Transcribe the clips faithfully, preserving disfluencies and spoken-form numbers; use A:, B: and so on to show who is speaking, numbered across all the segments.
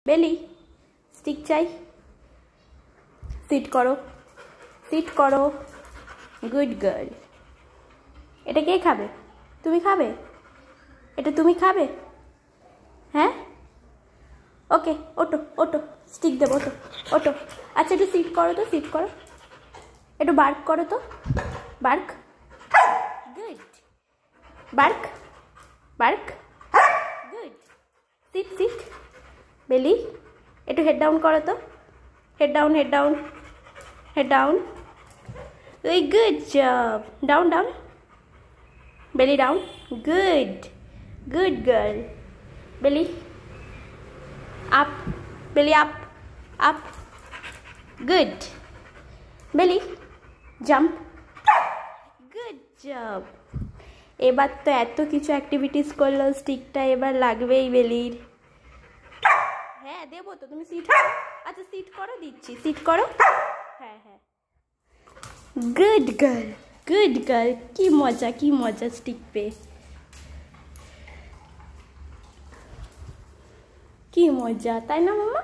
A: বেলি স্টিক চাই। সিট করো, সিট করো, গুড গার্ল। এটা কে খাবে? তুমি খাবে? এটা তুমি খাবে? হ্যাঁ, ওকে, ওটো ওটো, স্টিক দেবো, ওটো ওটো। আচ্ছা একটু সিট করো তো, সিট করো, একটু বার্ক করো তো, bark, good, bark bark, good, sit sit. Belly একটু হেড ডাউন করো তো, head down, head down, head down, ওই good job, down down, belly down, good, good girl. Belly up, belly up, up, good. Belly jump, good job. এবার তো এত কিছু activities করলো, স্টিকটা এবার লাগবেই বেলির। হ্যাঁ দেবো তো, তুমি সিট করো। আচ্ছা সিট করো, দিচ্ছি, সিট করো। হ্যাঁ হ্যাঁ, গুড গার্ল, গুড গার্ল। কি মজা, কি মজা স্টিক পেয়ে, কি মজা, তাই না মামা?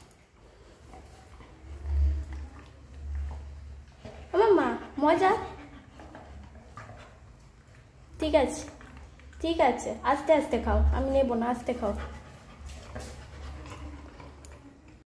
A: মামা মজা। ঠিক আছে, ঠিক আছে, আস্তে আস্তে খাও, আমি নেবো না, আস্তে খাও।